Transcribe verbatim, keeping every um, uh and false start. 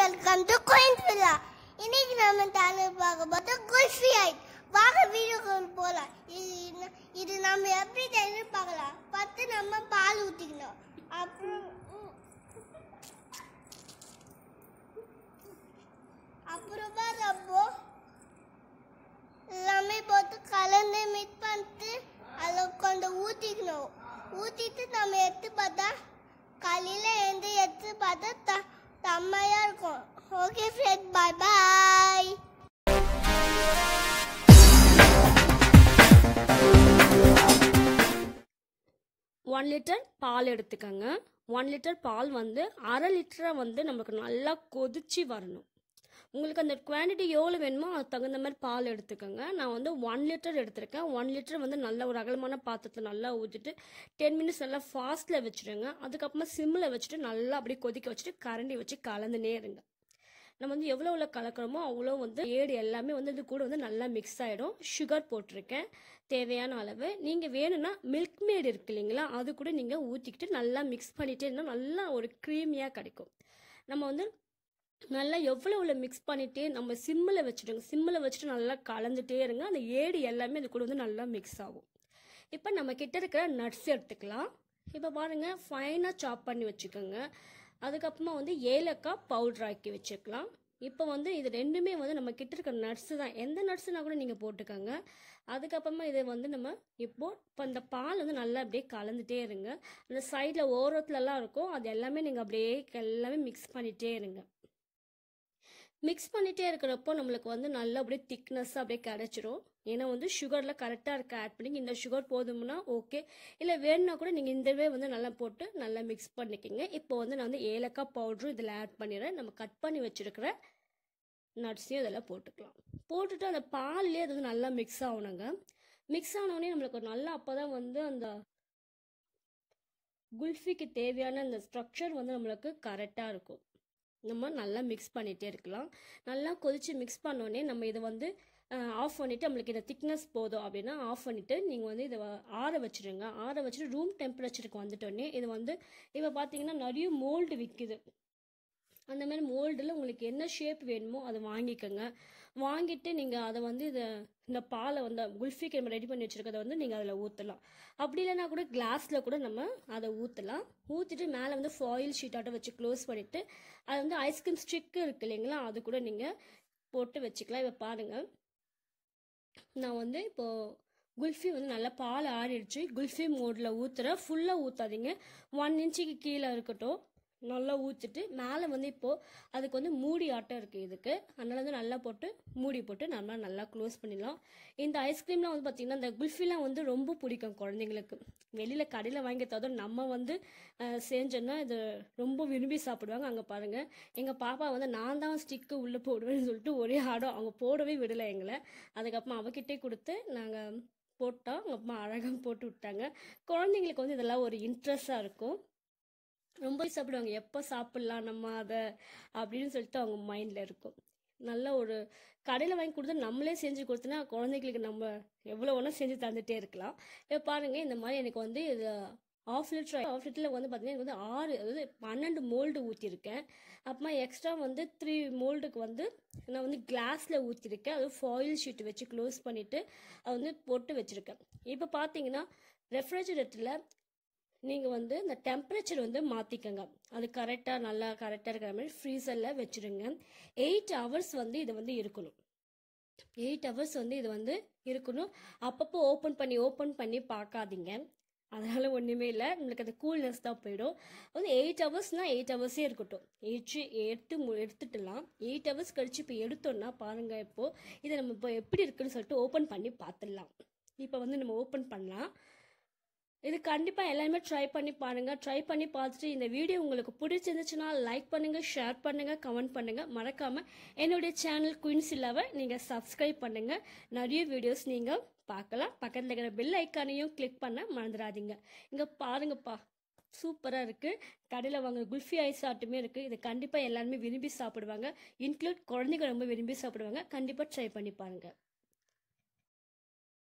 welcome to Kulfi. இன்னைக்கு நம்ம channel பார்க்க போது குல்ஃபி ஐட். வாங்க வீடியோக்குள்ள போலாம். இது இது நம்ம எப்படி செய்யணும் பார்க்கலாம். ஃபர்ஸ்ட் நம்ம பால் ஊத்திக்கணும். அப்புறம் அப்புறமா நம்ம எல்லாமே போட்டு கலந்து மிக்ஸ் பண்ணிட்டு அதில் கொஞ்சம் ஊற்றிக்கணும். ஊற்றிட்டு நம்ம எடுத்து பார்த்தா காலையில் எழுந்து எடுத்து பார்த்தா செம்மையா இருக்கும். Okay friend, bye bye. One litre பால் எடுத்துக்கோங்க. ஒன் லிட்டர் பால் வந்து அரை லிட்டரை வந்து நமக்கு நல்லா கொதிச்சு வரணும். உங்களுக்கு அந்த குவான்டிட்டி எவ்வளோ வேணுமோ அதுக்கு தகுந்த மாதிரி பால் எடுத்துக்கோங்க. நான் வந்து ஒன் லிட்டர் எடுத்திருக்கேன். ஒன் லிட்டர் வந்து நல்ல ஒரு அகலமான பாத்திரத்தில் நல்லா ஊற்றிட்டு டென் மினிட்ஸ் நல்லா ஃபாஸ்ட்டில் வச்சுடுங்க. அதுக்கப்புறமா சிம்மில் வச்சுட்டு நல்லா அப்படியே கொதிக்க வச்சுட்டு கரண்டி வச்சு கலந்துனே இருங்க. நம்ம வந்து எவ்வளோ எவ்வளோ கலக்கிறோமோ அவ்வளோ வந்து ஏடு எல்லாமே வந்து இது கூட வந்து நல்லா மிக்ஸ் ஆகிடும். சுகர் போட்டிருக்கேன் தேவையான அளவு. நீங்கள் வேணும்னா மில்க் மேட் இருக்கு இல்லைங்களா, அது கூட நீங்கள் ஊற்றிக்கிட்டு நல்லா மிக்ஸ் பண்ணிகிட்டே இருந்தால் நல்லா ஒரு க்ரீமியாக கிடைக்கும். நம்ம வந்து நல்லா எவ்வளோ எவ்வளோ மிக்ஸ் பண்ணிகிட்டே நம்ம சிம்மில் வச்சுடுங்க. சிம்மில் வச்சுட்டு நல்லா கலந்துகிட்டே இருங்க. அந்த ஏடு எல்லாமே இது கூட வந்து நல்லா மிக்ஸ் ஆகும். இப்போ நம்ம கிட்ட இருக்கிற நட்ஸ் எடுத்துக்கலாம். இப்போ பாருங்கள், ஃபைனாக சாப் பண்ணி வச்சுக்கோங்க. அதுக்கப்புறமா வந்து ஏலக்காய் பவுடர் ஆக்கி வச்சுக்கலாம். இப்போ வந்து இது ரெண்டுமே வந்து நம்ம கிட்ட இருக்கிற நட்ஸு தான். எந்த நட்ஸுனா கூட நீங்கள் போட்டுக்கோங்க. அதுக்கப்புறமா இதை வந்து நம்ம இப்போ இப்போ இந்த பால் வந்து நல்லா அப்படியே கலந்துகிட்டே இருங்க. அந்த சைடில் ஓரத்துலலாம் இருக்கும், அது எல்லாமே நீங்கள் அப்படியே எல்லாமே மிக்ஸ் பண்ணிகிட்டே இருங்க. மிக்ஸ் பண்ணிகிட்டே இருக்கிறப்போ நம்மளுக்கு வந்து நல்லா அப்படியே திக்னஸ்ஸாக அப்படியே கிடச்சிரும். ஏன்னா வந்து சுகரில் கரெக்டாக இருக்க ஆட் பண்ணி இந்த சுகர் போதும்னா ஓகே, இல்லை வேணும்னா கூட நீங்கள் இந்தவே வந்து நல்லா போட்டு நல்லா மிக்ஸ் பண்ணிக்கிங்க. இப்போ வந்து நான் வந்து ஏலக்காய் பவுட்ரும் இதில் ஆட் பண்ணிடுறேன். நம்ம கட் பண்ணி வச்சுருக்கிற நட்ஸையும் இதெல்லாம் போட்டுக்கலாம். போட்டுட்டு அந்த பால்லேயே அது வந்து நல்லா மிக்ஸ் ஆகணுங்க. மிக்ஸ் ஆனோடனே நம்மளுக்கு ஒரு நல்லா அப்போ தான் வந்து அந்த குல்ஃபிக்கு தேவையான அந்த ஸ்ட்ரக்சர் வந்து நம்மளுக்கு கரெக்டாக இருக்கும். நம்ம நல்லா மிக்ஸ் பண்ணிகிட்டே இருக்கலாம். நல்லா கொதித்து மிக்ஸ் பண்ணோடனே நம்ம இதை வந்து ஆஃப் பண்ணிவிட்டு நம்மளுக்கு இந்த திக்னஸ் போதும் அப்படின்னா ஆஃப் பண்ணிவிட்டு நீங்கள் வந்து இதை ஆற வச்சுருங்க. ஆற வச்சுட்டு ரூம் டெம்பரேச்சருக்கு வந்துட்டோடனே இது வந்து இப்போ பார்த்தீங்கன்னா நிறைய மோல்டு விற்குது. அந்த மாதிரி மோல்டில் உங்களுக்கு என்ன ஷேப் வேணுமோ அதை வாங்கிக்கோங்க. வாங்கிட்டு நீங்கள் அதை வந்து இதை இந்த பாலை வந்து குல்ஃபிக்கு நம்ம ரெடி பண்ணி வச்சுருக்கதை வந்து நீங்கள் அதில் ஊற்றலாம். அப்படி இல்லைனா கூட கிளாஸில் கூட நம்ம அதை ஊற்றலாம். ஊற்றிட்டு மேலே வந்து ஃபாயில் ஷீட்டாட்டம் வச்சு க்ளோஸ் பண்ணிவிட்டு அது வந்து ஐஸ்கிரீம் ஸ்டிக்கு இருக்குது இல்லைங்களா, அது கூட நீங்கள் போட்டு வச்சுக்கலாம். இப்போ பாருங்கள், நான் வந்து இப்போது குல்ஃபி வந்து நல்லா பால் ஆறிடுச்சு. குல்ஃபி மோடில் ஊற்றுறேன். ஃபுல்லாக ஊற்றாதீங்க, ஒன் இன்ச்சுக்கு கீழே இருக்கட்டும். நல்லா ஊற்றிட்டு மேலே வந்து இப்போது அதுக்கு வந்து மூடி ஆட்டம் இருக்குது இதுக்கு. அதனால் வந்து நல்லா போட்டு மூடி போட்டு நம்ம நல்லா க்ளோஸ் பண்ணிடலாம். இந்த ஐஸ்கிரீம்லாம் வந்து பார்த்திங்கன்னா இந்த குல்ஃபிலாம் வந்து ரொம்ப பிடிக்கும் குழந்தைங்களுக்கு. வெளியில் கடையில் வாங்கி தவிர நம்ம வந்து செஞ்சோன்னா இது ரொம்ப விரும்பி சாப்பிடுவாங்க. அங்கே பாருங்கள், எங்கள் பாப்பா வந்து நான் தான் ஸ்டிக்கு உள்ளே போடுவேன்னு சொல்லிட்டு ஒரே ஆடம், அவங்க போடவே விடலை எங்களை. அதுக்கப்புறமா அவகிட்டே கொடுத்து நாங்கள் போட்டோம். அவங்க அம்மா அழகாக போட்டு விட்டாங்க. குழந்தைங்களுக்கு வந்து இதெல்லாம் ஒரு இன்ட்ரெஸ்டாக இருக்கும், ரொம்ப சாப்பிடுவாங்க. எப்போ சாப்பிட்லாம் நம்ம அதை அப்படின்னு சொல்லிட்டு அவங்க மைண்டில் இருக்கும். நல்ல ஒரு கடையில் வாங்கி கொடுத்து நம்மளே செஞ்சு கொடுத்தோன்னா குழந்தைங்களுக்கு நம்ம எவ்வளோ ஒன்றா செஞ்சு தந்துகிட்டே இருக்கலாம். இப்போ பாருங்கள், இந்த மாதிரி எனக்கு வந்து இது ஆஃப் லிட்டர் ஆஃப் லிட்டரில் வந்து பார்த்திங்கன்னா எனக்கு வந்து ஆறு அதாவது பன்னெண்டு மோல்டு ஊற்றிருக்கேன். அப்புறமா எக்ஸ்ட்ரா வந்து த்ரீ மோல்டுக்கு வந்து நான் வந்து கிளாஸில் ஊற்றிருக்கேன். அதுவும் ஃபாயில் ஷீட்டு வச்சு க்ளோஸ் பண்ணிவிட்டு அது வந்து போட்டு வச்சுருக்கேன். இப்போ பார்த்தீங்கன்னா ரெஃப்ரிஜரேட்டரில் நீங்கள் வந்து இந்த டெம்பரேச்சர் வந்து மாற்றிக்கங்க. அது கரெக்டாக நல்லா கரெக்டாக இருக்கிற மாதிரி ஃப்ரீசரில் வச்சுருங்க. எயிட் ஹவர்ஸ் வந்து இது வந்து இருக்கணும். எயிட் ஹவர்ஸ் வந்து இது வந்து இருக்கணும். அப்பப்போ ஓப்பன் பண்ணி ஓப்பன் பண்ணி பார்க்காதீங்க, அதனால் ஒன்றுமே இல்லை, நம்மளுக்கு அந்த கூல்னஸ் தான் போயிடும். வந்து எயிட் ஹவர்ஸ்னால் எயிட் ஹவர்ஸே இருக்கட்டும். எயிட் எடுத்து எடுத்துட்டலாம். எயிட் ஹவர்ஸ் கழிச்சு இப்போ எடுத்தோன்னா பாருங்கள், இப்போது இதை நம்ம இப்போ எப்படி இருக்குன்னு சொல்லிட்டு ஓப்பன் பண்ணி பார்த்துடலாம். இப்போ வந்து நம்ம ஓப்பன் பண்ணலாம். இது கண்டிப்பாக எல்லாருமே ட்ரை பண்ணி பாருங்கள். ட்ரை பண்ணி பார்த்துட்டு இந்த வீடியோ உங்களுக்கு பிடிச்சிருந்துச்சுன்னா லைக் பண்ணுங்கள், ஷேர் பண்ணுங்கள், கமெண்ட் பண்ணுங்கள். மறக்காமல் என்னுடைய சேனல் குயின்சில்லாவை நீங்கள் சப்ஸ்கிரைப் பண்ணுங்கள். நிறைய வீடியோஸ் நீங்கள் பார்க்கலாம். பக்கத்தில் இருக்கிற பெல் ஐக்கானையும் கிளிக் பண்ண மறந்துடாதீங்க. இங்கே பாருங்கப்பா, சூப்பராக இருக்குது. கடையில் வாங்க குல்ஃபி ஐஸ் ஆட்டுமே இருக்குது. இதை கண்டிப்பாக எல்லாருமே விரும்பி சாப்பிடுவாங்க. இன்க்ளூட் குழந்தைங்க ரொம்ப விரும்பி சாப்பிடுவாங்க. கண்டிப்பாக ட்ரை பண்ணி பாருங்கள்.